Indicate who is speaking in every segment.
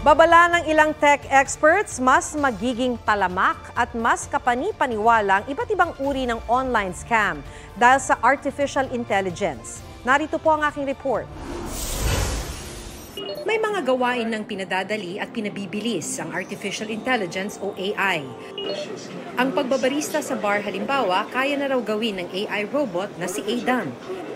Speaker 1: Babala ng ilang tech experts, mas magiging talamak at mas kapani-paniwala ang iba't ibang uri ng online scam dahil sa artificial intelligence. Narito po ang aking report. May mga gawain ng pinadadali at pinabibilis ang artificial intelligence o AI. Ang pagbabarista sa bar halimbawa, kaya na raw gawin ng AI robot na si Aidan.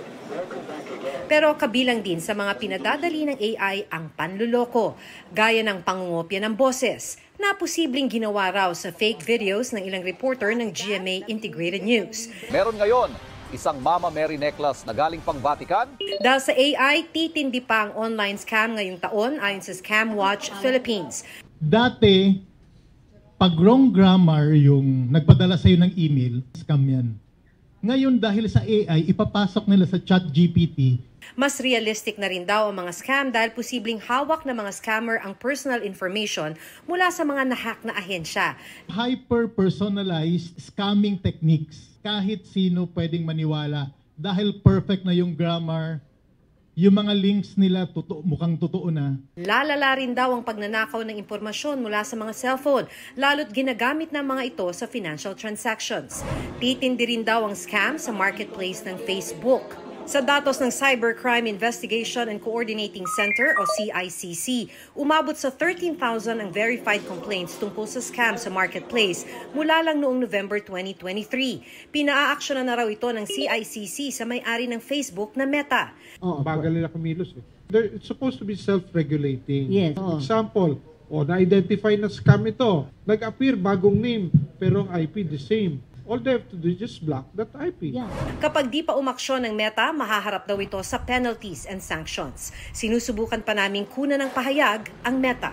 Speaker 1: Pero kabilang din sa mga pinadadali ng AI ang panluloko, gaya ng pangungopya ng boses, na posibleng ginawa raw sa fake videos ng ilang reporter ng GMA Integrated News.
Speaker 2: Meron ngayon isang Mama Mary necklace na galing pang Vatican.
Speaker 1: Dahil sa AI, titindi pa ang online scam ngayong taon ayon sa Scam Watch Philippines.
Speaker 3: Dati, pag wrong grammar yung nagpadala sa'yo ng email, scam yan. Ngayon dahil sa AI, ipapasok nila sa ChatGPT.
Speaker 1: Mas realistic na rin daw ang mga scam dahil posibleng hawak ng mga scammer ang personal information mula sa mga nahack na ahensya.
Speaker 3: Hyper-personalized scamming techniques. Kahit sino pwedeng maniwala dahil perfect na yung grammar, yung mga links nila mukhang totoo na.
Speaker 1: Lalala rin daw ang pagnanakaw ng impormasyon mula sa mga cellphone, lalo't ginagamit ng mga ito sa financial transactions. Titindi rin daw ang scam sa marketplace ng Facebook. Sa datos ng Cybercrime Investigation and Coordinating Center o CICC, umabot sa 13,000 ang verified complaints tungkol sa scam sa marketplace mula lang noong November 2023. Pinaa-aksyonan na raw ito ng CICC sa may-ari ng Facebook na Meta.
Speaker 4: Bagal nila kumilos eh. It's supposed to be self-regulating.
Speaker 5: Yes.
Speaker 4: Example, na-identify na scam ito. Nag-appear bagong name, pero ang IP the same. All they have to do is just block that IP.
Speaker 5: Yeah.
Speaker 1: Kapag di pa umaksyon ng Meta, mahaharap daw ito sa penalties and sanctions. Sinusubukan pa naming kunan ng pahayag ang Meta.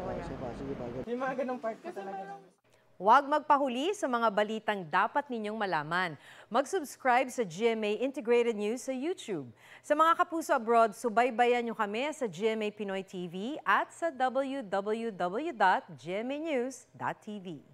Speaker 6: May mga ganong part ka talaga.
Speaker 1: Huwag magpahuli sa mga balitang dapat ninyong malaman. Mag-subscribe sa GMA Integrated News sa YouTube. Sa mga kapuso abroad, subaybayan nyo kami sa GMA Pinoy TV at sa www.gmanews.tv.